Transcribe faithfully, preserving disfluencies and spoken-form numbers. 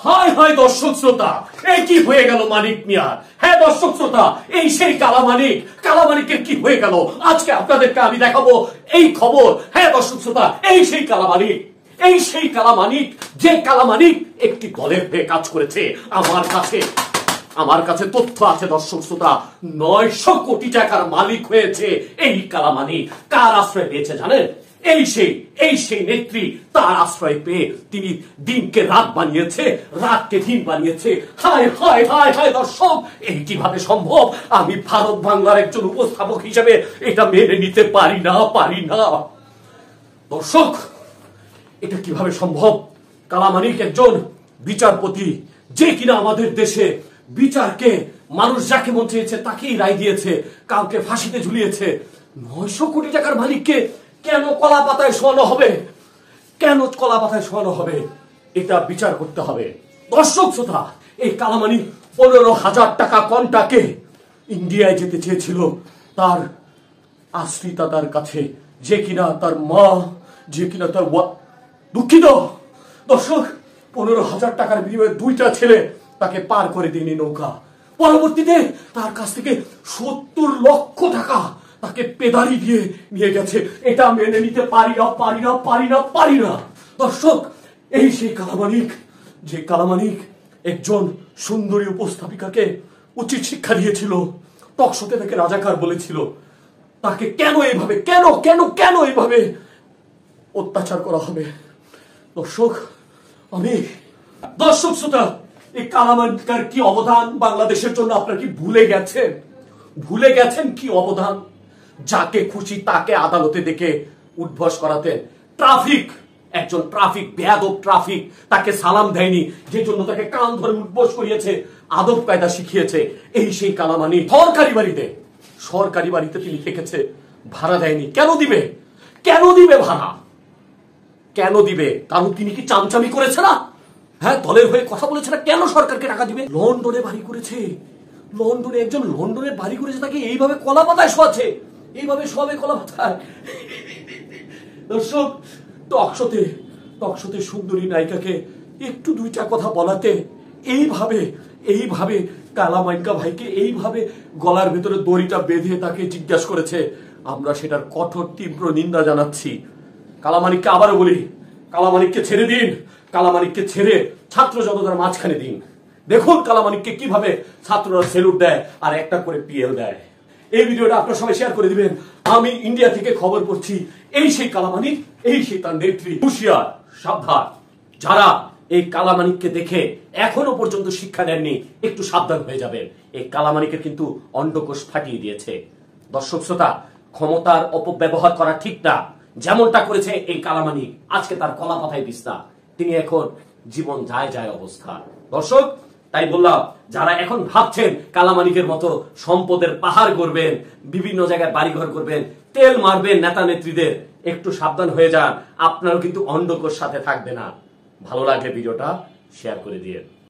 হায় হায় দর্শক শ্রোতা, এই কি হয়ে গেল মানিক মিয়ার? হ্যাঁ দর্শক শ্রোতা, এই সেই কালা মানিক। কালা মানিকের কি হয়ে গেল আজকে আপনাদেরকে আমি দেখাবো এই খবর। হ্যাঁ দর্শক শ্রোতা, এই সেই কালা মানিক, এই সেই কালা মানিক, যে কালা মানিক একটি দলের হয়ে কাজ করেছে। আমার কাছে আমার কাছে তথ্য আছে দর্শক শ্রোতা, নয়শো কোটি টাকার মালিক হয়েছে এই কালা মানিক। কার আশ্রয় পেয়েছে জানেন? এই সেই এই সেই নেত্রী, তার আশ্রয় পেয়ে তিনি দিনকে রাত বানিয়েছে, রাতকে দিন বানিয়েছে। হায় হায় হায় হায় দর্শক, এই কিভাবে সম্ভব? আমি ভারত বাংলার একজন উপস্থাপক হিসেবে এটা মেনে নিতে পারি না পারি না দর্শক, এটা কিভাবে সম্ভব? কালা মানিক একজন বিচারপতি, যে কিনা আমাদের দেশে বিচারকে মানুষ যাকে মন চেয়েছে তাকেই রায় দিয়েছে, কাউকে ফাঁসিতে ঝুলিয়েছে। নয়শো কোটি টাকার মালিককে কেন কলা পাতায় শোয়ানো হবে? কেন কলা পাতায় শোয়ানো হবে? এটা বিচার করতে হবে দর্শক শ্রোতা। এই কালা মানিক পনেরো হাজার টাকা কন্টাকে ইন্ডিয়ায় যেতে চেয়েছিল তার আশ্রিতা তার কাছে, যে কিনা তার মা, যে কিনা তার দুঃখিত দর্শক, পনেরো হাজার টাকার বিনিময়ে দুইটা ছেলে তাকে পার করে দিনি নৌকা। পরবর্তীতে তার কাছ থেকে সত্তর লক্ষ টাকা তাকে পেদারি দিয়ে নিয়ে গেছে। এটা মেনে নিতে পারি না পারি না পারি না পারি না দর্শক। এই সেই কালা মানিক, যে কালা মানিক একজন সুন্দরী উপস্থাপিকাকে উচিত শিক্ষা দিয়েছিল, টকশোতে তাকে রাজাকার বলেছিল। তাকে কেন এইভাবে কেন কেন কেন এইভাবে অত্যাচার করা হবে দর্শক? আমি দর্শক শ্রোতা, এই কালা মানিকের কি অবদান বাংলাদেশের জন্য আপনারা কি ভুলে গেছেন? ভুলে গেছেন কি অবদান? যাকে খুশি তাকে আদালতে ডেকে উদ্ভস করাতেন। ট্রাফিক, একজন ট্রাফিক বেয়াদব ট্রাফিক, তাকে সালাম দেয়নি, যে জন্য তাকে কান ধরে উদ্ভস করিয়েছে, আদব কায়দা শিখিয়েছে। এই সেই কালা মানিক সরকারি বাড়িতে সরকারি বাড়িতে তিনি থেকেছে, ভাড়া দেয়নি। কেন দিবে? কেন দিবে ভাড়া? কেন দিবে? কারণ তিনি কি চামচামি করেছে না? হ্যাঁ, দলের হয়ে কথা বলেছে না? কেন সরকারকে টাকা দিবে? লন্ডনে বাড়ি করেছে, লন্ডনে একজন লন্ডনের বাড়ি করেছে, তাকে এইভাবে কলা পাতায় শোয়াচ্ছে, এইভাবে শোয়াবে কলা পাতায় দর্শক। টকশোতে টকশোতে সুন্দরী নায়িকাকে একটু দুইটা কথা বলাতে এইভাবে এইভাবে কালা মানিকা ভাইকে এইভাবে গলার ভেতরে দড়িটা বেঁধে তাকে জিজ্ঞাসা করেছে। আমরা সেটার কঠোর তীব্র নিন্দা জানাচ্ছি। কালা মানিককে আবারও বলি, কালা মানিককে ছেড়ে দিন, কালা মানিককে ছেড়ে ছাত্র জনতার মাঝখানে দিন। দেখুন কালা মানিককে কিভাবে ছাত্ররা সেলুট দেয় আর একটা করে পিএল দেয়। এই ভিডিওটা আপনারা সবাই শেয়ার করে দিবেন। আমি ইন্ডিয়া থেকে খবর পড়ছি, এই সেই কালা মানিক, এই সেই তার নেত্রী। হুঁশিয়ার, সাবধান, যারা এই কালা মানিককে দেখে এখনো পর্যন্ত শিক্ষা নেননি, একটু সাবধান হয়ে যাবেন। এই কালা মানিকের কিন্তু অন্ডকোষ ফাটিয়ে দিয়েছে দর্শক শ্রোতা। ক্ষমতার অপব্যবহার করা ঠিক না, যেমনটা করেছে এই কালা মানিক। আজকে তার কলা পাতায় বিস্তার, তিনি এখন জীবন যায় যায় অবস্থা দর্শক। তাই বললাম, যারা এখন ভাবছেন কালা মানিকের মতো সম্পদের পাহাড় করবেন, বিভিন্ন জায়গায় বাড়িঘর করবেন, তেল মারবেন নেতা নেত্রীদের, একটু সাবধান হয়ে যান, আপনারও কিন্তু অন্ডকোষ সাথে থাকবে না। ভালো লাগলে ভিডিওটা শেয়ার করে দিয়ে